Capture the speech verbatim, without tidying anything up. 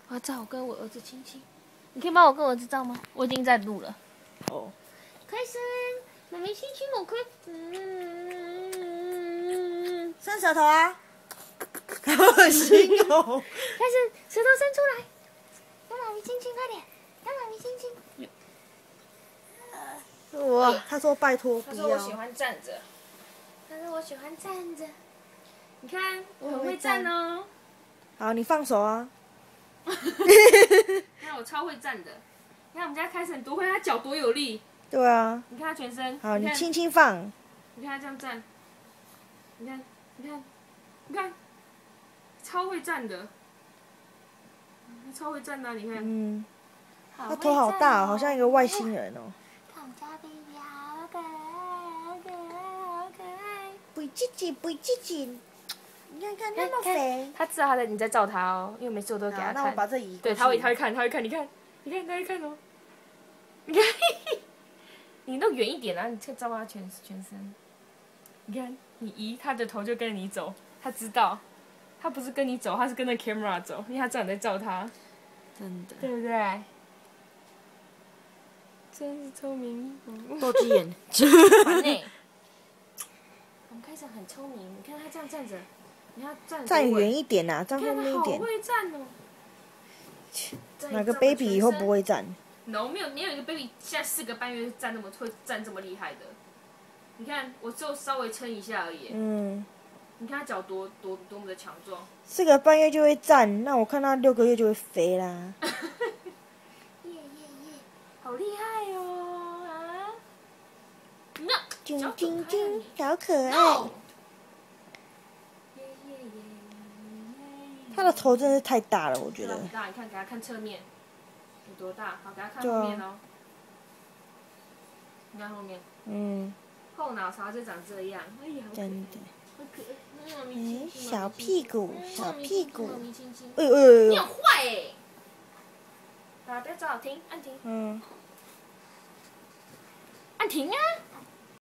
我要照我跟我儿子亲亲。你可以帮我跟我儿子照吗？我已经在录了。哦。开心，妈咪亲亲我筷子。 伸舌头啊！好恶心哦！ 开始，舌头伸出来，让妈咪亲亲，快点，让妈咪亲亲。 哇，他说拜托不要。 他说我喜欢站着。他说我喜欢站着。你看，我很会站哦。 好，你放手啊。 你看我超会站的。你看我们家开始多会，他脚多有力。 对啊。 你看他全身。 好，你轻轻放。 你看他这样站。你看，你看，你看，超会站的。他超会站的，你看。嗯。 他头好大，好像一个外星人哦。 看我们家 baby 好可爱，好可爱，好可爱。 不自己，不自己。你看看那么肥。 他知道他在你在照他哦，因为每次我都给他看。 那我把这移。 对，他会，他会看，他会看，你看，你看，他会看哦。你看，你弄远一点啊！你照他全全身。你看，你移他的头就跟着你走，他知道，他不是跟你走，他是跟着 camera 走，因为他知道你在照他。 真的。 对不对？真是聪明。 斗鸡眼。 烦呢。我们开始很聪明，你看他这样站着，你看站站远一点呐，站后面一点。 好会站哦。 哪个 baby 以后不会站 ？No， 没有，没有一个 baby 现在四个半月站那么会站这么厉害的。你看，我就稍微撑一下而已。嗯。你看他脚多多多么的强壮。 四个半月就会站，那我看他六个月就会飞啦。 耶耶耶！好厉害哦啊！那晶晶晶，好可爱。他的头真的是太大了，我觉得。 很大，你看，给他看侧面，有多大？好，给他看后面哦。你看后面。嗯。后脑勺就长这样，哎呀， 真的。 好可爱。 哎，小屁股，小屁股。 哎呦哎呦！你很坏哎！好，不要找我停，按停。嗯。按停啊！